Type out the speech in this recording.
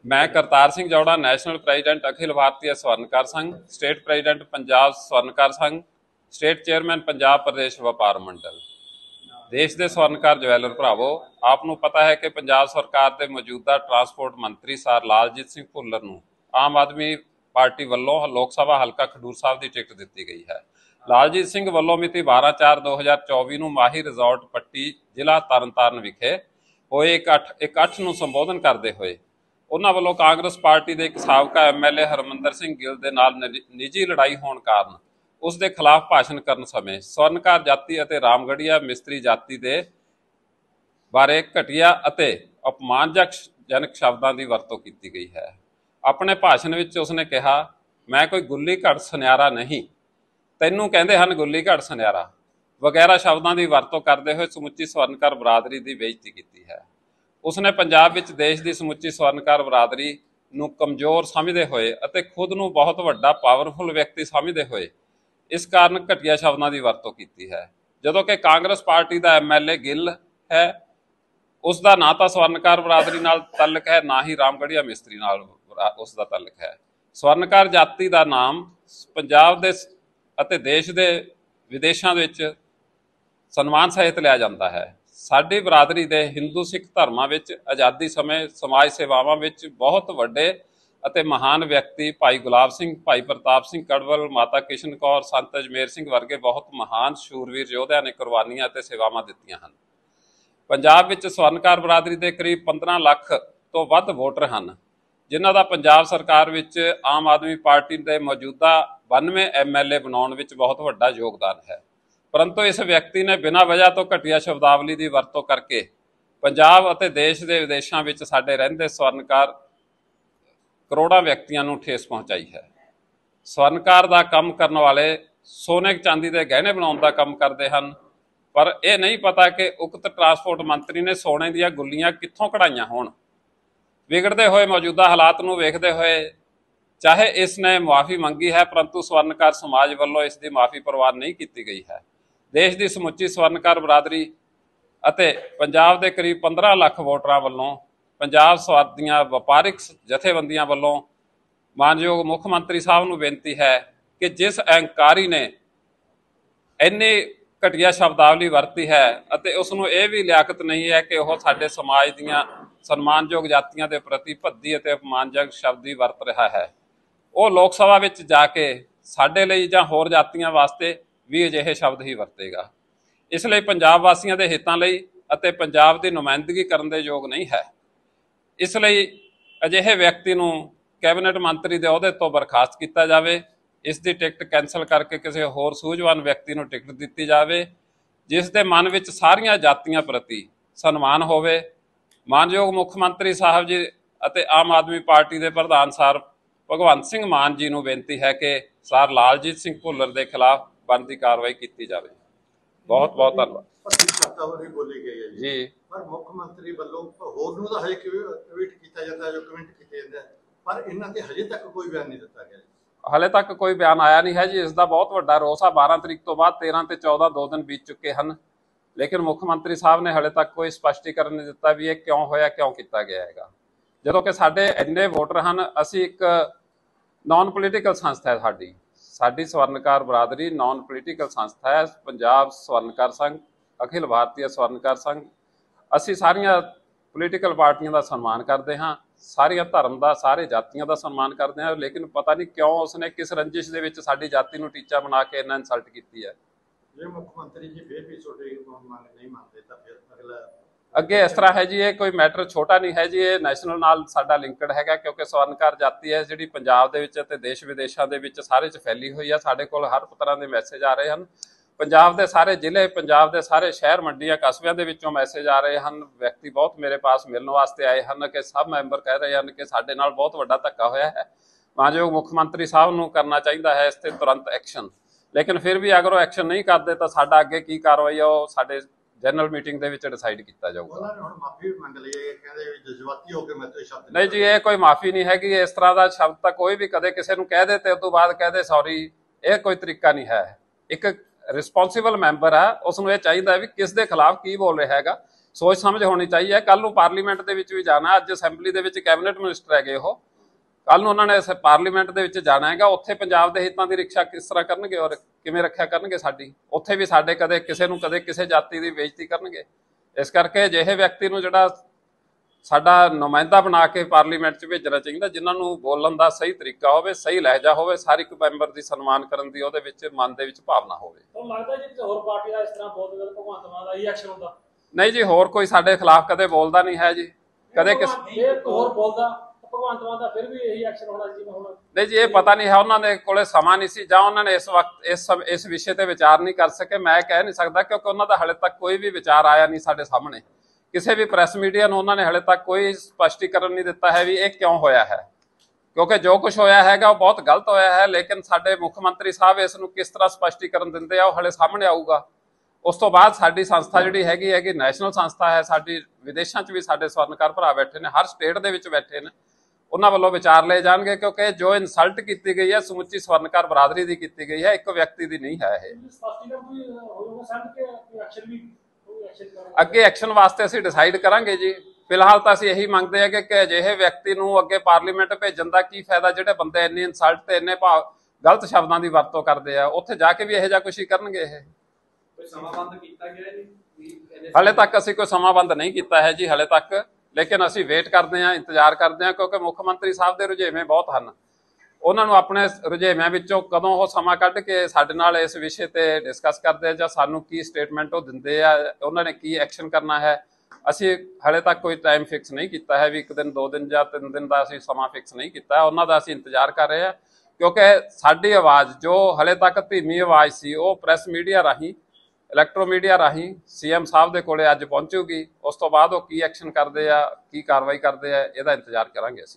मैं Kartar Singh Jauda, national president Akhil Bharatiya Swarnkar संघ, state president Punjab स्वर्णकार संघ, स्टेट चेयरमैन पंजाब प्रदेश व्यापार मंडल। देश के स्वर्णकार ज्वैलर भरावो, आपनू पता है कि पंजाब सरकार के मौजूदा ट्रांसपोर्ट मंत्री सर लालजीत सिंह भुल्लर नूं आम आदमी पार्टी वालों लोक सभा हल्का खडूर साहब की टिकट दी गई है। लालजीत सिंह वालों मिति 12/4/2024 ਨੂੰ माही रिजॉर्ट पट्टी जिला तरनताਰਨ विखे होए इकट्ठ ਨੂੰ संबोधन करते हुए उन्होंने वालों कांग्रेस पार्टी के एक साबका MLA हरमंदर सिंह गिल के नाल निजी लड़ाई होने कारण उसके खिलाफ भाषण करने समय स्वर्णकार जाति और रामगढ़िया मिस्त्री जाति के बारे घटिया और अपमानजनक शब्दों की वरतों की गई है। अपने भाषण में उसने कहा, मैं कोई गुल्ली घड़ सुनियारा नहीं, तैनू कहते हैं गुल्ली घड़ सुनियारा वगैरह शब्दों की वरतों करते हुए समुची स्वर्णकार बरादरी की बेइज्जती की है। उसने पंजाब विच देश की समुची स्वर्णकार बरादरी नूं कमजोर समझते हुए और खुद नूं बहुत वड्डा पावरफुल व्यक्ति समझते हुए इस कारण घटिया शब्दों की वरतों की है। जदों कि कांग्रेस पार्टी का MLA गिल है, उसका ना तो स्वर्णकार बरादरी नाल तलक है, ना ही रामगढ़िया मिस्त्री नाल उसका तलक है। स्वर्णकार जाति का नाम पंजाब दे अते देश के विदेशों विच सन्मान सहित लिया जाता है। साडी बरादरी दे हिंदू सिख धर्मां विच आज़ादी समय समाज सेवावां विच बहुत वड्डे अते महान व्यक्ति भाई गुलाब सिंह, भाई प्रताप सिंह कड़वल, माता किशन कौर, संत अजमेर सिंह वर्गे बहुत महान शूरवीर योद्धियां ने कुर्बानियां अते सेवावां दित्तियां हन। पंजाब विच स्वर्णकार बरादरी के करीब 15 लाख तो वध वोटर हैं, जिन्हां दा पंजाब सरकार विच आम आदमी पार्टी के मौजूदा 92 MLA बनाउण विच बहुत वड्डा योगदान है। परंतु इस व्यक्ति ने बिना वजह तो घटिया शब्दावली की वरतों करके पंजाब और देश के विदेशों में साडे रहिंदे स्वर्णकार करोड़ों व्यक्तियों को ठेस पहुँचाई है। स्वर्णकार का काम करने वाले सोने चांदी के गहने बनाने का काम करते हैं, पर यह नहीं पता कि उक्त ट्रांसपोर्ट मंत्री ने सोने दी गुल्लियां कित्थों कढ़ाइयां होण। विगड़ते हुए मौजूदा हालात को वेखते हुए चाहे इसने मुआफ़ी मंगी है, परंतु स्वर्णकार समाज वालों इसकी माफ़ी प्रवान नहीं की गई है। देश की समुची स्वर्णकार बरादरी अते पंजाब के करीब 15 लाख वोटरां वालों पंजाब स्वाद दीआं वपारिक जथेबंदियां वालों मानयोग मुख मंत्री साहब नूं बेनती है कि जिस अहंकारी ने इन्नी घटिया शब्दावली वरती है अते उसनूं यह भी लियाकत नहीं है कि वह साडे समाज दीआं सन्मानयोग जातियों के प्रति भद्दी अते अपमानजनक शब्द ही वरत रहा है, वो लोक सभा विच जाके साडे लई जां होर जातियां वास्ते भी अजिहे शब्द ही वरतेगा। इसलिए पंजाब वासियों के हितों लई अते पंजाब की नुमाइंदगी करने के योग नहीं है। इसलिए अजिहे व्यक्ति नूं कैबिनेट मंत्री के अहुदे तो बर्खास्त किया जाए, इसकी टिकट कैंसल करके किसी होर सूझवान व्यक्ति नूं टिकट दी जाए जिस दे मन विच सारियां जातियां प्रति सन्मान होवे। मानयोग मुख मंत्री साहब जी अते आम आदमी पार्टी के प्रधान सर भगवंत सिंह मान जी नूं बेनती है कि सर लालजीत सिंह भुल्लर के खिलाफ बनती कार्रवाई की जाए। बहुत बहुत धन्यवाद जी। पर मुख्यमंत्री वालों होर नूं तां हजे ट्वीट किया जाता है, जो कमेंट किए जाते हैं, पर इन्हां ते हजे तक कोई बयान नहीं दिता गया। हाले तक कोई बयान आया नहीं है जी। इसका बहुत वड्डा रोस आ। 12 तरीक तो बाद 13 ते 14 2 दिन बीत चुके हैं, लेकिन मुख्यमंत्री साहब ने हाले तक कोई स्पष्टीकरण नहीं दिता भी ये क्यों होया, क्यों किया गया है। जदों कि साडे इन्ने वोटर हैं, असी एक नॉन पोलीटिकल संस्था है, साडी स्वर्णकार बरादरी नॉन पोलीटिकल संस्था है। पंजाब स्वर्णकार संघ, अखिल भारतीय स्वर्णकार संघ, असी सारिया पोलीटिकल पार्टियों का सन्मान करते हैं, सारिया धर्म का सारे जातियों का सन्मान करते हैं, लेकिन पता नहीं क्यों उसने किस रंजिश दे विच साडी जाति नूं टीचा बना के इन्ना इंसल्ट की है। जे मुख्यमंत्री जी फिर भी छोटे नहीं मानते तो फिर अगला अगे इस तरह है जी, ये कोई मैटर छोटा नहीं है जी, ये नैशनल नाल साडा लिंकड है, क्योंकि स्वर्णकार जाति है जिहड़ी पंजाब दे विच ते देश विदेशों के विच सारे च फैली हुई है। साडे कोल हर तरह के मैसेज आ रहे हैं, पंजाब के सारे जिले, पंजाब के सारे शहर मंडियां कस्बियां दे विचों मैसेज आ रहे हैं। व्यक्ति बहुत मेरे पास मिलने वास्ते आए हैं कि सब मैंबर कह रहे हैं कि साडे नाल बहुत वड्डा धक्का होया है, मानयोग मुख्यमंत्री साहब नूं करना चाहिए है इस ते तुरंत एक्शन। लेकिन फिर भी अगर वो एक्शन नहीं करते तो साडा अगे की कार्रवाई है वो साडे जनरल मीटिंग दे विच डिसाइड किया जाऊगा। नहीं जी, ये कोई माफ़ी नहीं है कि इस तरह का शब्द तक कोई भी कदे किसी को कह दे तो उस तो बाद कह दे सॉरी, ये कोई तरीका नहीं है। एक रिस्पोंसिबल मैंबर है, उसनूं ये चाहिए भी किस दे खिलाफ की बोल रहा है। ਸੋਚ ਸਮਝ ਹੋਣੀ ਚਾਹੀਦੀ ਹੈ। ਕੱਲ ਨੂੰ ਪਾਰਲੀਮੈਂਟ ਦੇ ਵਿੱਚ ਵੀ ਜਾਣਾ, ਅੱਜ ਅਸੈਂਬਲੀ ਦੇ ਵਿੱਚ ਕੈਬਨਿਟ ਮਿਨਿਸਟਰ ਹੈਗੇ ਉਹ, ਕੱਲ ਨੂੰ ਉਹਨਾਂ ਨੇ ਪਾਰਲੀਮੈਂਟ ਦੇ ਵਿੱਚ ਜਾਣਾ ਹੈਗਾ, ਉੱਥੇ ਪੰਜਾਬ ਦੇ ਹਿੱਤਾਂ ਦੀ ਰੱਖਿਆ ਕਿਸ ਤਰ੍ਹਾਂ ਕਰਨਗੇ ਔਰ ਕਿਵੇਂ ਰੱਖਿਆ ਕਰਨਗੇ ਸਾਡੀ, ਉੱਥੇ ਵੀ ਸਾਡੇ ਕਦੇ ਕਿਸੇ ਨੂੰ ਕਦੇ ਕਿਸੇ ਜਾਤੀ ਦੀ ਬੇਇੱਜ਼ਤੀ ਕਰਨਗੇ। ਇਸ ਕਰਕੇ ਅਜਿਹੇ ਵਿਅਕਤੀ ਨੂੰ ਜਿਹੜਾ ਸਾਡਾ ਨੁਮਾਇੰਦਾ ਬਣਾ ਕੇ ਪਾਰਲੀਮੈਂਟ 'ਚ ਭੇਜਣਾ ਚਾਹੀਦਾ, ਜਿਨ੍ਹਾਂ ਨੂੰ ਬੋਲਣ ਦਾ ਸਹੀ ਤਰੀਕਾ ਹੋਵੇ, ਸਹੀ ਲਹਿਜਾ ਹੋਵੇ, ਹਰ ਇੱਕ ਮੈਂਬਰ ਦੀ ਸਨਮਾਨ ਕਰਨ ਦੀ ਉਹਦੇ ਵਿੱਚ ਮਨ ਦੇ ਵਿੱਚ ਭਾਵਨਾ ਹੋਵੇ। ਤੁਹਾਨੂੰ ਲੱਗਦਾ ਜੀ ਕਿ ਹੋਰ ਪਾਰਟੀ ਦਾ ਇਸ ਤਰ੍ਹਾਂ ਬਹੁਤ ਭਗਵੰਤ ਮਾਨ ਦਾ ਹੀ ਐਕਸ਼ਨ ਹੁੰਦਾ? ਨਹੀਂ ਜੀ, ਹੋਰ ਕੋਈ ਸਾਡੇ ਖਿਲਾਫ ਕਦੇ ਬੋਲਦਾ ਨਹੀਂ ਹੈ ਜੀ, ਕਦੇ ਹੋਰ ਬੋਲਦਾ ਭਗਵੰਤ ਮਾਨ ਦਾ ਫਿਰ ਵੀ ਇਹੀ ਐਕਸ਼ਨ ਹੋਣਾ ਜੀ ਹੁਣ? ਨਹੀਂ ਜੀ, ਇਹ ਪਤਾ ਨਹੀਂ ਹੈ, ਉਹਨਾਂ ਦੇ ਕੋਲੇ ਸਮਾਂ ਨਹੀਂ ਸੀ ਜਾਂ ਉਹਨਾਂ ਨੇ ਇਸ ਵਕਤ ਇਸ ਵਿਸ਼ੇ ਤੇ ਵਿਚਾਰ ਨਹੀਂ ਕਰ ਸਕੇ। ਮੈਂ ਕਹਿ ਨਹੀਂ ਸਕਦਾ ਕਿਉਂਕਿ ਉਹਨਾਂ ਦਾ ਹਾਲੇ ਤੱਕ ਕੋਈ ਵੀ ਵਿਚਾਰ ਆਇਆ ਨਹੀਂ ਸਾਡੇ ਸਾਹਮਣੇ। ਕਿਸੇ ਵੀ ਪ੍ਰੈਸ ਮੀਡੀਆ ਨੂੰ ਉਹਨਾਂ ਨੇ ਹਾਲੇ ਤੱਕ ਕੋਈ ਸਪਸ਼ਟੀਕਰਨ ਨਹੀਂ ਦਿੱਤਾ ਹੈ ਵੀ ਇਹ ਕਿਉਂ ਹੋਇਆ ਹੈ, ਕਿਉਂਕਿ ਜੋ ਕੁਝ ਹੋਇਆ ਹੈਗਾ ਉਹ ਬਹੁਤ ਗਲਤ ਹੋਇਆ ਹੈ। ਲੇਕਿਨ ਸਾਡੇ ਮੁੱਖ ਮੰਤਰੀ ਸਾਹਿਬ ਇਸ ਨੂੰ ਕਿਸ ਤਰ੍ਹਾਂ ਸਪਸ਼ਟੀਕਰਨ ਦਿੰਦੇ ਆ ਉਹ ਹਾਲੇ ਸਾਹਮਣੇ ਆਊਗਾ। ਉਸ ਤੋਂ ਬਾਅਦ ਸਾਡੀ ਸੰਸਥਾ ਜਿਹੜੀ ਹੈਗੀ ਨੈਸ਼ਨਲ ਸੰਸਥਾ ਹੈ ਸਾਡੀ, ਵਿਦੇਸ਼ਾਂ 'ਚ ਵੀ ਸਾਡੇ ਸਵਰਨਕਾਰ ਭਰਾ ਬੈਠੇ ਨੇ, ਹਰ ਸਟੇਟ ਦੇ ਵਿੱਚ ਬੈਠੇ ਨੇ, ਉਹਨਾਂ ਵੱਲੋਂ ਵਿਚਾਰ ਲਏ ਜਾਣਗੇ ਕਿਉਂਕਿ ਜੋ ਇਨਸਲਟ ਕੀਤੀ ਗਈ ਹੈ ਸਮੁੱਚੀ ਸਵਰਨਕਾਰ ਬਰਾਦਰੀ ਦੀ ਕੀਤੀ ਗਈ ਹੈ, ਇੱਕ ਵਿਅਕਤੀ ਦੀ ਨਹੀਂ ਹੈ ਇਹ। ਅੱਗੇ ਐਕਸ਼ਨ ਵਾਸਤੇ ਅਸੀਂ ਡਿਸਾਈਡ ਕਰਾਂਗੇ ਜੀ। ਫਿਲਹਾਲ ਤਾਂ ਅਸੀਂ ਇਹੀ ਮੰਗਦੇ ਹਾਂ ਕਿ ਅਜਿਹੇ ਵਿਅਕਤੀ ਨੂੰ ਅੱਗੇ ਪਾਰਲੀਮੈਂਟ ਭੇਜਣ ਦਾ ਕੀ ਫਾਇਦਾ, ਜਿਹੜੇ ਬੰਦੇ ਇੰਨੀ ਇਨਸਲਟ ਤੇ ਇੰਨੇ ਗਲਤ ਸ਼ਬਦਾਂ ਦੀ ਵਰਤੋਂ ਕਰਦੇ ਆ, ਉੱਥੇ ਜਾ ਕੇ ਵੀ ਇਹੋ ਜਿਹਾ ਕੁਛ ਹੀ ਕਰਨਗੇ ਇਹ। ਕੋਈ ਸਮਾਬੰਧ ਕੀਤਾ ਗਿਆ ਜੀ? ਹਾਲੇ ਤੱਕ ਅਸੀਂ ਕੋਈ ਸਮਾਬੰਧ ਨਹੀਂ ਕੀਤਾ ਹੈ ਜੀ ਹਾਲੇ ਤੱਕ, ਲੇਕਿਨ ਅਸੀਂ ਵੇਟ ਕਰਦੇ ਹਾਂ, ਇੰਤਜ਼ਾਰ ਕਰਦੇ ਹਾਂ, ਕਿਉਂਕਿ ਮੁੱਖ ਮੰਤਰੀ ਸਾਹਿਬ ਦੇ ਰੁਝੇਵੇਂ ਬਹੁਤ ਹਨ। ਉਹਨਾਂ ਨੂੰ ਆਪਣੇ ਰੁਝੇਵਿਆਂ ਵਿੱਚੋਂ ਕਦੋਂ ਉਹ ਸਮਾਂ ਕੱਢ ਕੇ ਸਾਡੇ ਨਾਲ ਇਸ ਵਿਸ਼ੇ ਤੇ ਡਿਸਕਸ ਕਰਦੇ ਆ ਜਾਂ ਸਾਨੂੰ ਕੀ ਸਟੇਟਮੈਂਟ ਉਹ ਦਿੰਦੇ ਆ, ਉਹਨਾਂ ਨੇ ਕੀ ਐਕਸ਼ਨ ਕਰਨਾ ਹੈ, ਅਸੀਂ ਹਾਲੇ ਤੱਕ ਕੋਈ ਟਾਈਮ ਫਿਕਸ ਨਹੀਂ ਕੀਤਾ ਹੈ ਵੀ 1 ਦਿਨ 2 ਦਿਨ ਜਾਂ 3 ਦਿਨ ਦਾ ਅਸੀਂ ਸਮਾਂ ਫਿਕਸ ਨਹੀਂ ਕੀਤਾ। ਉਹਨਾਂ ਦਾ ਅਸੀਂ ਇੰਤਜ਼ਾਰ ਕਰ ਰਹੇ ਹਾਂ ਕਿਉਂਕਿ ਸਾਡੀ ਆਵਾਜ਼ ਜੋ ਹਾਲੇ ਤੱਕ ਧੀਮੀ ਆਵਾਜ਼ ਸੀ ਉਹ ਪ੍ਰੈਸ ਮੀਡੀਆ ਰਾਹੀਂ, ਇਲੈਕਟ੍ਰੋ ਮੀਡੀਆ ਰਾਹੀਂ ਸੀਐਮ ਸਾਹਿਬ ਦੇ ਕੋਲੇ ਅੱਜ ਪਹੁੰਚੂਗੀ। ਉਸ ਤੋਂ ਬਾਅਦ ਉਹ ਕੀ ਐਕਸ਼ਨ ਕਰਦੇ ਆ, ਕੀ ਕਾਰਵਾਈ ਕਰਦੇ ਆ, ਇਹਦਾ ਇੰਤਜ਼ਾਰ ਕਰਾਂਗੇ ਅਸੀਂ।